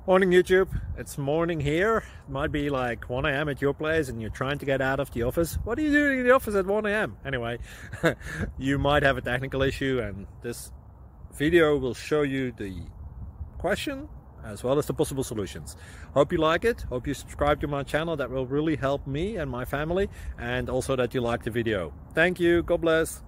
Morning YouTube, it's morning here. It might be like 1 a.m. at your place and you're trying to get out of the office. What are you doing in the office at 1 a.m.? Anyway, you might have a technical issue and this video will show you the question as well as the possible solutions. Hope you like it, hope you subscribe to my channel. That will really help me and my family, and also that you like the video. Thank you, God bless.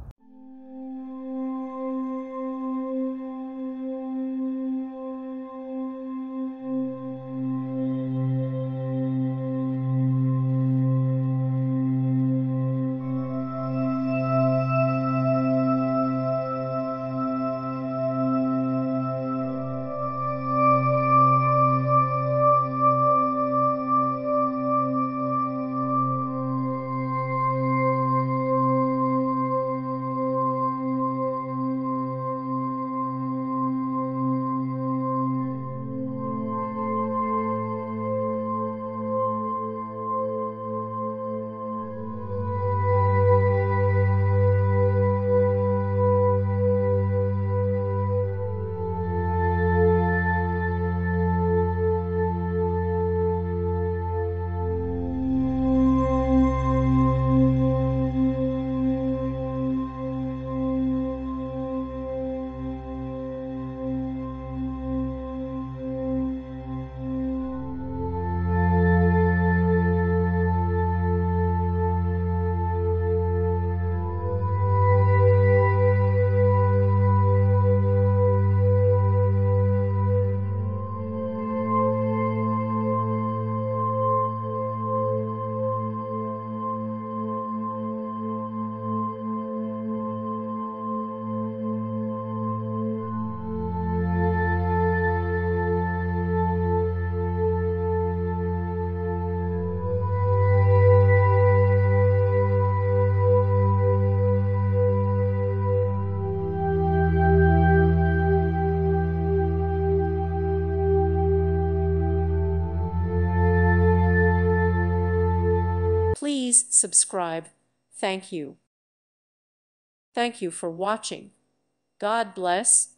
Please subscribe. Thank you. Thank you for watching. God bless.